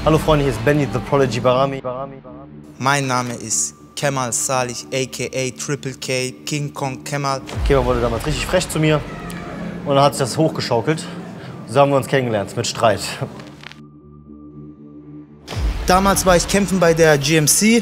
Hallo Freunde, hier ist Benny The Prodigy Barami. Mein Name ist Kemal Salih, a.k.a. Triple K, King Kong Kemal. Kemal wurde damals richtig frech zu mir und dann hat sich das hochgeschaukelt. So haben wir uns kennengelernt, mit Streit. Damals war ich kämpfen bei der GMC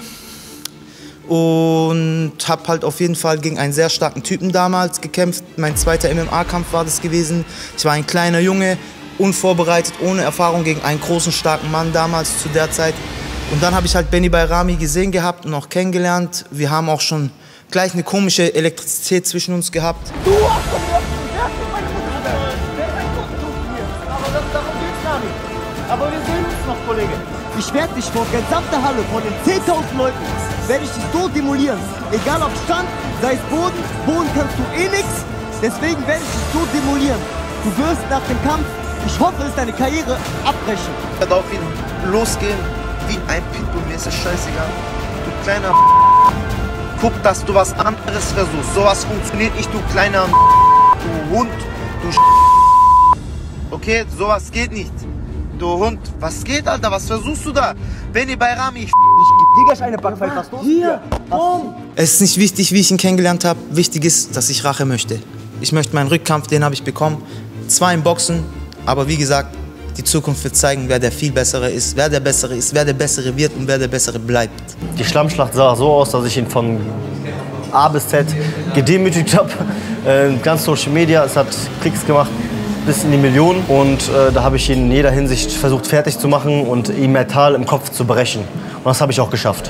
und habe halt auf jeden Fall gegen einen sehr starken Typen damals gekämpft. Mein zweiter MMA-Kampf war das gewesen. Ich war ein kleiner Junge, unvorbereitet, ohne Erfahrung gegen einen großen, starken Mann damals zu der Zeit. Und dann habe ich halt Benny Bayrami gesehen gehabt und auch kennengelernt. Wir haben auch schon gleich eine komische Elektrizität zwischen uns gehabt. Du hast doch meine Mutter. Aber darum geht's gar nicht. Aber wir sehen uns noch, Kollege. Ich werde dich vor gesamter Halle, vor den 10.000 Leuten, werde ich dich so demolieren. Egal ob Stand, sei es Boden, Boden kannst du eh nichts. Deswegen werde ich dich so demolieren. Du wirst nach dem Kampf, ich hoffe, es deine Karriere abbrechen. Ich werde auf ihn losgehen wie ein Pitbull, mir ist es scheißegal. Du kleiner guck, dass du was anderes versuchst. Sowas funktioniert nicht, du kleiner du Hund, du okay, sowas geht nicht. Du Hund, was geht, Alter, was versuchst du da? Benny Bayrami, ich geb dir gleich eine Backpfeife, was los? Hier, komm! Es ist nicht wichtig, wie ich ihn kennengelernt habe. Wichtig ist, dass ich Rache möchte. Ich möchte meinen Rückkampf, den habe ich bekommen. 2 im Boxen, aber wie gesagt, die Zukunft wird zeigen, wer der viel Bessere ist, wer der Bessere ist, wer der Bessere wird und wer der Bessere bleibt. Die Schlammschlacht sah so aus, dass ich ihn von A bis Z gedemütigt habe. Ganz Social Media, es hat Klicks gemacht bis in die Millionen. Und da habe ich ihn in jeder Hinsicht versucht fertig zu machen und ihm mental im Kopf zu brechen. Und das habe ich auch geschafft.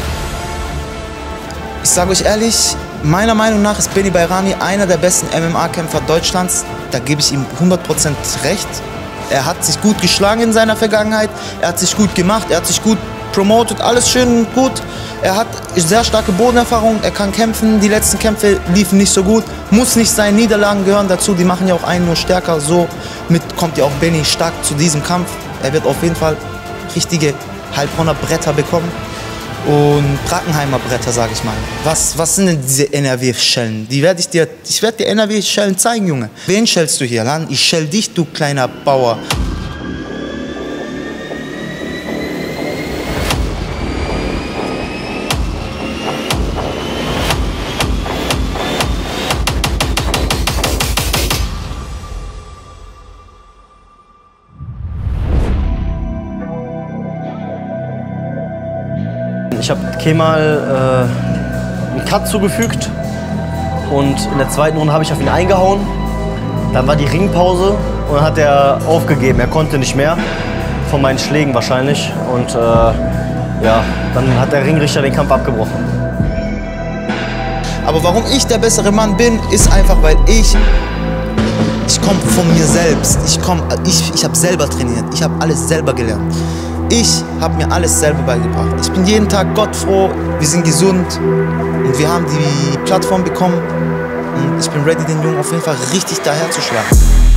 Ich sage euch ehrlich, meiner Meinung nach ist Benny Bayrami einer der besten MMA-Kämpfer Deutschlands. Da gebe ich ihm 100% recht. Er hat sich gut geschlagen in seiner Vergangenheit, er hat sich gut gemacht, er hat sich gut promotet, alles schön und gut. Er hat sehr starke Bodenerfahrung, er kann kämpfen, die letzten Kämpfe liefen nicht so gut. Muss nicht sein, Niederlagen gehören dazu, die machen ja auch einen nur stärker. Somit kommt ja auch Benny stark zu diesem Kampf. Er wird auf jeden Fall richtige Heilbronner Bretter bekommen. Und Brackenheimer Bretter, sage ich mal. Was sind denn diese NRW-Schellen? Ich werde dir NRW-Schellen zeigen, Junge. Wen schellst du hier, Lan? Ich schell dich, du kleiner Bauer. Ich habe Kemal einen Cut zugefügt und in der zweiten Runde habe ich auf ihn eingehauen. Dann war die Ringpause und dann hat er aufgegeben. Er konnte nicht mehr, von meinen Schlägen wahrscheinlich. Und ja, dann hat der Ringrichter den Kampf abgebrochen. Aber warum ich der bessere Mann bin, ist einfach, weil ich komme von mir selbst. Ich habe selber trainiert, ich habe alles selber gelernt. Ich habe mir alles selber beigebracht. Ich bin jeden Tag gottfroh, wir sind gesund und wir haben die Plattform bekommen. Und ich bin ready, den Jungen auf jeden Fall richtig daherzuschlagen.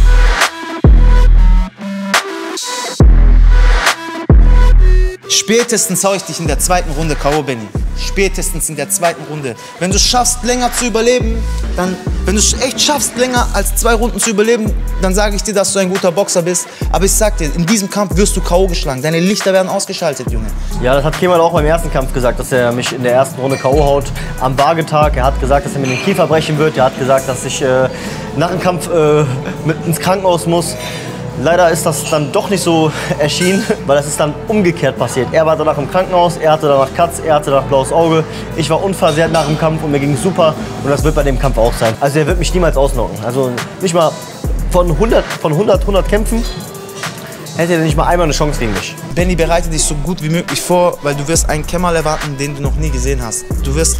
Spätestens hau ich dich in der zweiten Runde K.O., Benny. Spätestens in der zweiten Runde. Wenn du schaffst, länger zu überleben, wenn du echt schaffst, länger als 2 Runden zu überleben, dann sage ich dir, dass du ein guter Boxer bist. Aber ich sag dir, in diesem Kampf wirst du K.O. geschlagen. Deine Lichter werden ausgeschaltet, Junge. Ja, das hat Kemal auch beim ersten Kampf gesagt, dass er mich in der ersten Runde K.O. haut. Am Waagetag. Er hat gesagt, dass er mir den Kiefer brechen wird. Er hat gesagt, dass ich nach dem Kampf mit ins Krankenhaus muss. Leider ist das dann doch nicht so erschienen, weil das ist dann umgekehrt passiert. Er war danach im Krankenhaus, er hatte danach Cuts, er hatte danach blaues Auge. Ich war unversehrt nach dem Kampf und mir ging es super und das wird bei dem Kampf auch sein. Also er wird mich niemals ausnocken. Also nicht mal von 100 Kämpfen hätte er nicht mal einmal eine Chance gegen mich. Benny, bereite dich so gut wie möglich vor, weil du wirst einen Kemal erwarten, den du noch nie gesehen hast. Du wirst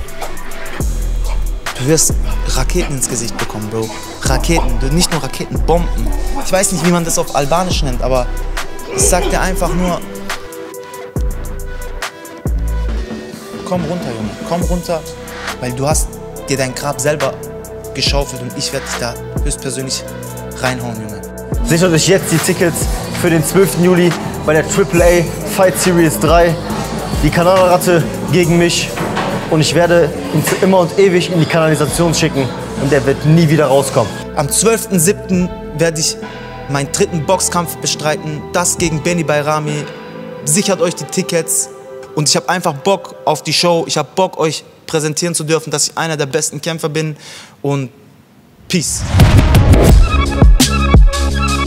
Raketen ins Gesicht bekommen, Bro. Raketen, nicht nur Raketen, Bomben. Ich weiß nicht, wie man das auf Albanisch nennt, aber ich sag dir einfach nur, komm runter, Junge, komm runter, weil du hast dir dein Grab selber geschaufelt und ich werde dich da höchstpersönlich reinhauen, Junge. Sichert euch jetzt die Tickets für den 12. Juli bei der AAA Fight Series 3. Die Kanalratte gegen mich. Und ich werde ihn für immer und ewig in die Kanalisation schicken und er wird nie wieder rauskommen. Am 12.07. werde ich meinen 3. Boxkampf bestreiten, das gegen Benny Bayrami. sichert euch die Tickets und ich habe einfach Bock auf die Show. Ich habe Bock, euch präsentieren zu dürfen, dass ich einer der besten Kämpfer bin und Peace.